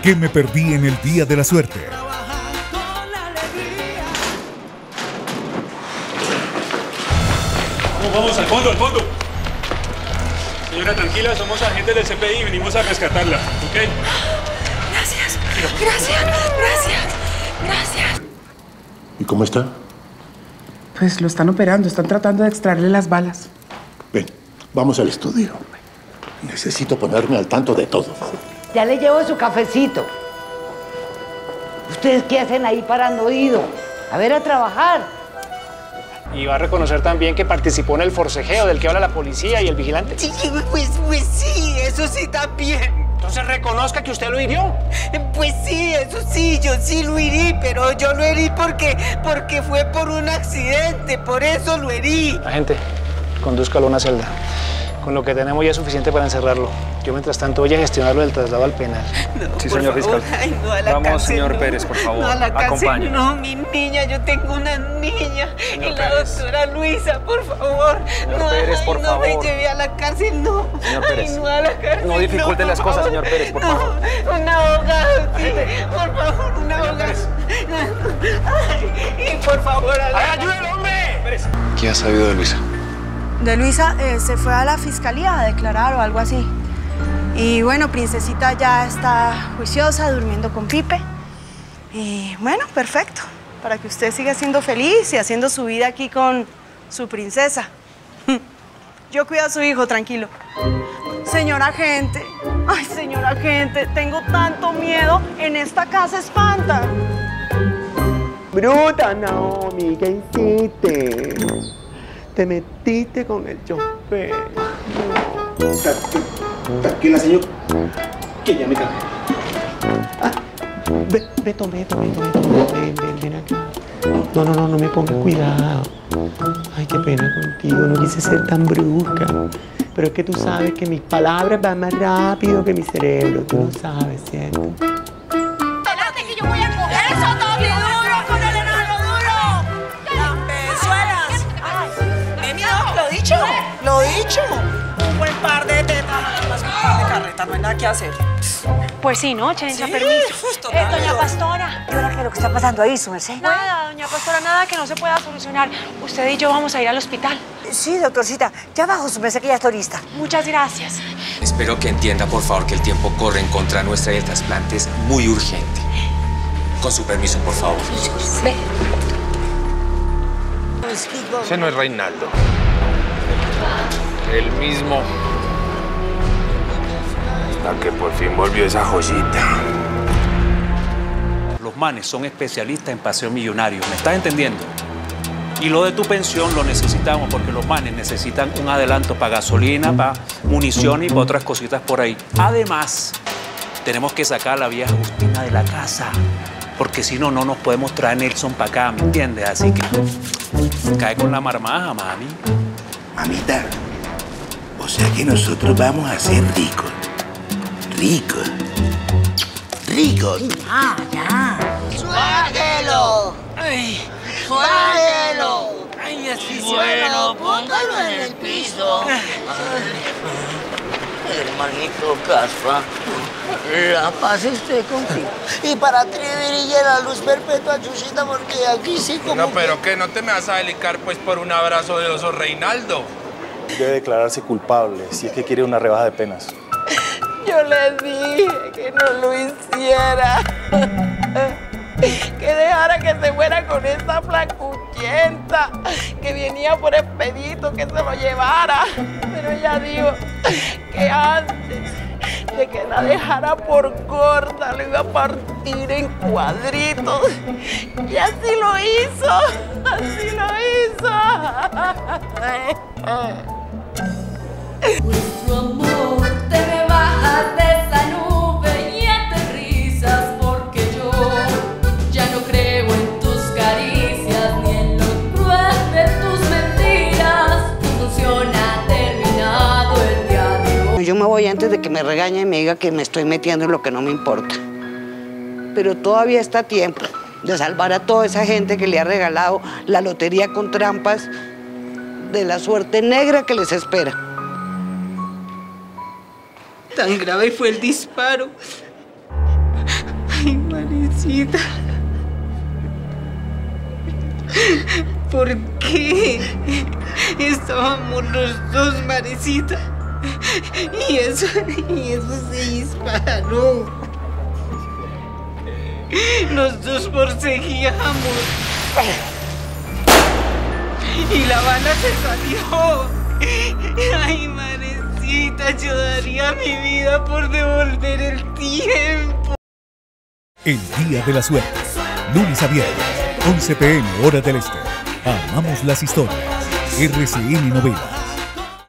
¿Qué me perdí en el día de la suerte? Vamos, al fondo, al fondo. Señora, tranquila, somos agentes del CPI y venimos a rescatarla, ¿ok? Gracias, gracias, gracias, gracias. ¿Y cómo está? Pues lo están operando, están tratando de extraerle las balas. Ven, vamos al estudio. Necesito ponerme al tanto de todo. Ya le llevo su cafecito. ¿Ustedes qué hacen ahí parando oído? A ver, a trabajar. Y va a reconocer también que participó en el forcejeo del que habla la policía y el vigilante. Sí, pues sí, eso sí también. Entonces reconozca que usted lo hirió. Pues sí, eso sí, yo sí lo herí, pero yo lo herí porque fue por un accidente, por eso lo herí. Agente, condúzcalo a una celda. Con lo que tenemos ya es suficiente para encerrarlo. Yo, mientras tanto, voy a gestionarlo del traslado al penal. No, sí, señor fiscal. Ay, no, a la Vamos, cárcel, señor no. Pérez, por favor. No, a la cárcel, acompáñenos. no, mi niña, yo tengo una niña. Señor Y la Pérez. doctora Luisa, por favor. Señor no, Pérez, por no favor. me lleve a la cárcel, no. Señor Pérez. Ay, no, a la cárcel, No dificulte las cosas, señor Pérez, por favor. Un abogado, sí. Por favor, un abogado. Ay, y por favor, ¡ayúdelo, hombre! Pérez. ¿Qué ha sabido de Luisa? De Luisa se fue a la fiscalía a declarar o algo así. Y bueno, Princesita ya está juiciosa, durmiendo con Pipe. Y bueno, perfecto. Para que usted siga siendo feliz y haciendo su vida aquí con su princesa. Yo cuido a su hijo, tranquilo. Señor agente, ay, señor agente, tengo tanto miedo. En esta casa espanta. Bruta, Naomi, ¿qué hiciste? Te metiste con el chofer. Tranquila, señor, que ya me cansé. Beto, ven acá. No me pongas cuidado. Ay, qué pena contigo, no quise ser tan brusca. Pero es que tú sabes que mis palabras van más rápido que mi cerebro. Tú lo sabes, ¿cierto? ¡Espérate que yo voy a coger eso, doble duro, con el enano duro! ¡Las pezuelas! Lo dicho. un buen par de tetas, más que un par de carretas, no hay nada que hacer. Pues sí, ¿no? Chencha, Sí, permiso. justo, Doña Pastora. ¿Y ahora qué es lo que está pasando ahí, su merced? Nada, doña Pastora, nada que no se pueda solucionar. Usted y yo vamos a ir al hospital. Sí, doctorcita. Ya bajo, su merced, que ya está lista. Muchas gracias. Espero que entienda, por favor, que el tiempo corre en contra nuestra y el trasplante es muy urgente. Con su permiso, por favor. Ve. Ese no es Reinaldo. El mismo. Hasta que por fin volvió esa joyita. Los manes son especialistas en paseo millonario, ¿me estás entendiendo? Y lo de tu pensión lo necesitamos porque los manes necesitan un adelanto para gasolina, para municiones y para otras cositas por ahí. Además, tenemos que sacar a la vieja Justina de la casa, porque si no, no nos podemos traer Nelson para acá, ¿me entiendes? Así que cae con la marmaja, mami. Mamita, o sea que nosotros vamos a ser ricos. Ricos. Ricos. Ya. ¡Suáguelo! Ay. ¡Suáguelo! Ay, así Bueno, póngalo en el piso. Hermanito Caspa, la paz esté contigo. Y para atribuir la luz perpetua, Chuchita, porque aquí sí como No, pero que no te me vas a delicar pues por un abrazo de oso Reinaldo. Debe declararse culpable si es que quiere una rebaja de penas. Yo le dije que no lo hiciera. Que dejara que se fuera con esa flacuchenta que venía por expedito, que se lo llevara. Pero ella dijo que antes de que la dejara por gorda, lo iba a partir en cuadritos. Y así lo hizo. Así lo hizo. Tu amor te me bajas de esa nube y aterrizas porque yo ya no creo en tus caricias ni en lo cruel de tus mentiras. Tu función ha terminado el día de hoy. Yo me voy antes de que me regañe y me diga que me estoy metiendo en lo que no me importa. Pero todavía está a tiempo de salvar a toda esa gente que le ha regalado la lotería con trampas de la suerte negra que les espera. Tan grave fue el disparo Marecita. ¿Por qué? Estábamos los dos, Marecita. Y eso se disparó. Los dos forcejeamos. Y la bala se salió. Ay, Marecita, yo daría mi vida por devolver el tiempo. El Día de la Suerte. Lunes a viernes, 11 p.m. hora del este. Amamos las historias. RCN Novelas.